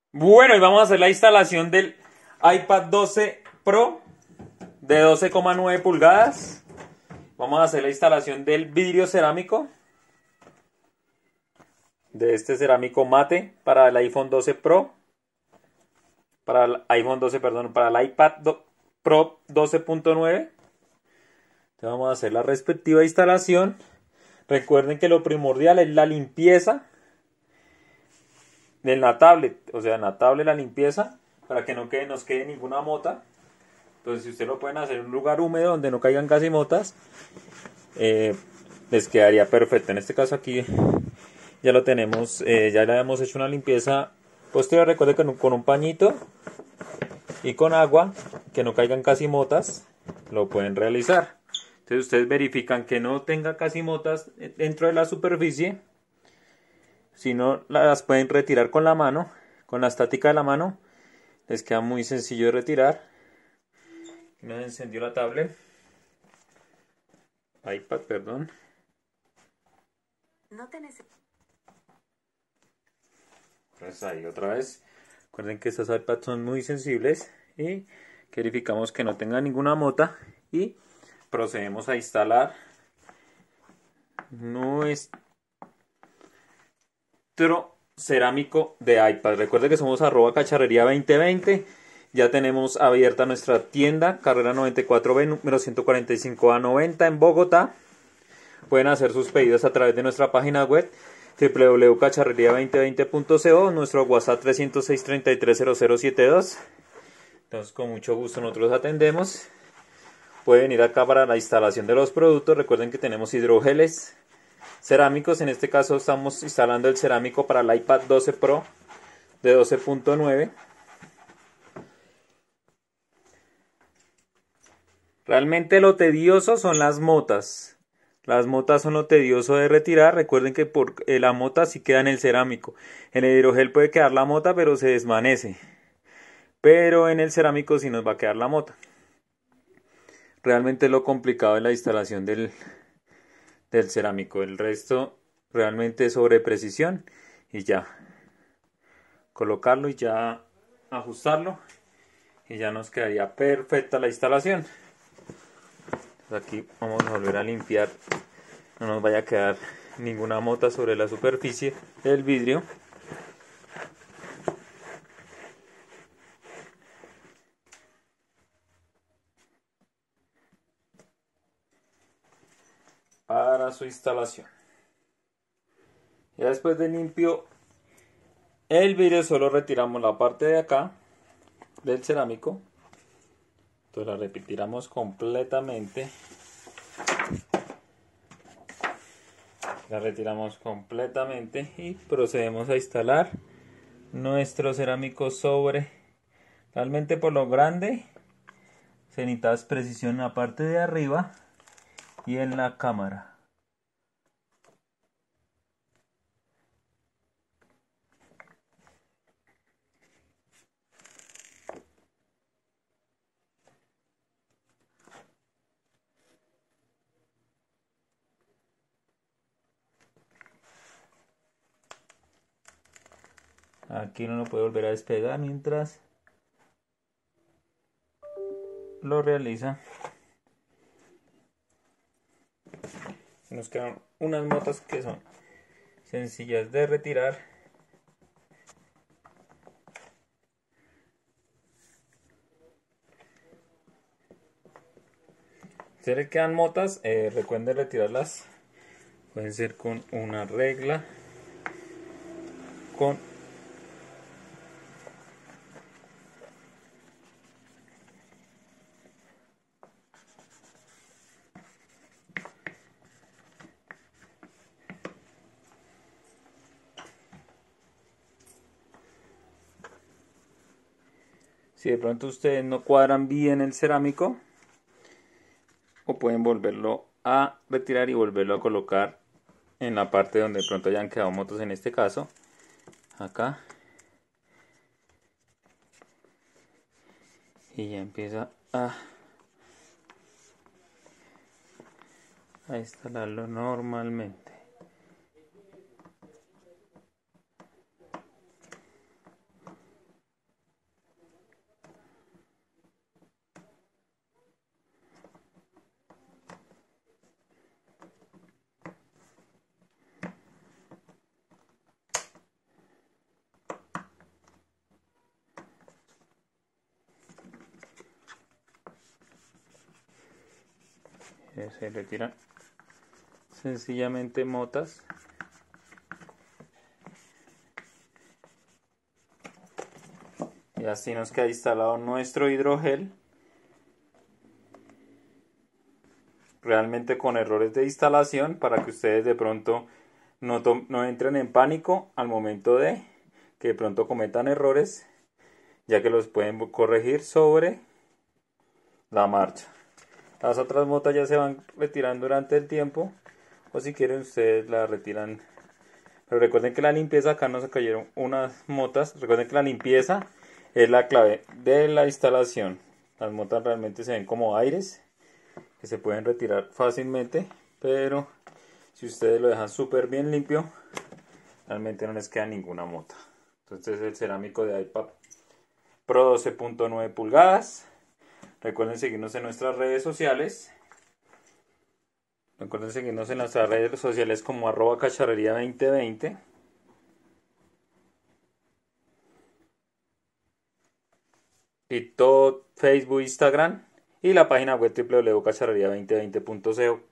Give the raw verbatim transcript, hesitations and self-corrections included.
Bueno, y vamos a hacer la instalación del iPad doce Pro de doce coma nueve pulgadas. Vamos a hacer la instalación del vidrio cerámico, de este cerámico mate para el iPhone doce Pro, para el iPhone doce, perdón, para el iPad Pro doce punto nueve. Vamos a hacer la respectiva instalación. Recuerden que lo primordial es la limpieza de la tablet, o sea, en la tablet la limpieza para que no quede, nos quede ninguna mota. Entonces, si ustedes lo pueden hacer en un lugar húmedo donde no caigan casi motas, eh, les quedaría perfecto. En este caso aquí ya lo tenemos, eh, ya le hemos hecho una limpieza posterior. Recuerden que con un pañito y con agua, que no caigan casi motas, lo pueden realizar. Entonces ustedes verifican que no tenga casi motas dentro de la superficie. Si no, las pueden retirar con la mano, con la estática de la mano. Les queda muy sencillo de retirar. Me encendió la tablet. iPad, perdón. No te necesito. Pues ahí otra vez. Recuerden que estas iPads son muy sensibles y verificamos que no tenga ninguna mota y procedemos a instalar nuestro cerámico de iPad. Recuerden que somos arroba cacharrería veinte veinte. Ya tenemos abierta nuestra tienda, carrera noventa y cuatro B, número ciento cuarenta y cinco A noventa en Bogotá. Pueden hacer sus pedidos a través de nuestra página web doble u doble u doble u punto cacharrería veinte veinte punto co, nuestro WhatsApp tres cero seis, treinta y tres cero cero setenta y dos. Entonces, con mucho gusto nosotros atendemos. Pueden ir acá para la instalación de los productos. Recuerden que tenemos hidrogeles cerámicos. En este caso estamos instalando el cerámico para el iPad doce Pro de doce punto nueve. Realmente lo tedioso son las motas. Las motas son lo tedioso de retirar. Recuerden que por eh, la mota sí queda en el cerámico. En el hidrogel puede quedar la mota, pero se desvanece. Pero en el cerámico sí nos va a quedar la mota. Realmente lo complicado es la instalación del, del cerámico. El resto realmente es sobre precisión y ya. Colocarlo y ya ajustarlo. Y ya nos quedaría perfecta la instalación. Aquí vamos a volver a limpiar, no nos vaya a quedar ninguna mota sobre la superficie del vidrio. Para su instalación. Ya después de limpio el vidrio, solo retiramos la parte de acá del cerámico. Entonces la retiramos completamente. La retiramos completamente y procedemos a instalar nuestro cerámico sobre. Realmente por lo grande se necesita precisión en la parte de arriba y en la cámara. Aquí no lo puede volver a despegar mientras lo realiza. Nos quedan unas motas que son sencillas de retirar. Si le quedan motas, eh, recuerden retirarlas. Pueden ser con una regla, con si de pronto ustedes no cuadran bien el cerámico, o pueden volverlo a retirar y volverlo a colocar en la parte donde de pronto hayan quedado motos, en este caso acá, y ya empieza a, a instalarlo normalmente. eh, se retiran sencillamente motas. Y así nos queda instalado nuestro hidrogel. Realmente con errores de instalación, para que ustedes de pronto no, no entren en pánico al momento de que de pronto cometan errores, ya que los pueden corregir sobre la marcha. Las otras motas ya se van retirando durante el tiempo, o si quieren ustedes las retiran. Pero recuerden que la limpieza, acá no se cayeron unas motas. Recuerden que la limpieza es la clave de la instalación. Las motas realmente se ven como aires que se pueden retirar fácilmente, pero si ustedes lo dejan súper bien limpio, realmente no les queda ninguna mota. Entonces el cerámico de iPad Pro doce punto nueve pulgadas. Recuerden seguirnos en nuestras redes sociales. Recuerden seguirnos en nuestras redes sociales como arroba cacharrería veinte veinte. Y todo Facebook, Instagram y la página web w w w punto cacharrería veinte veinte punto co.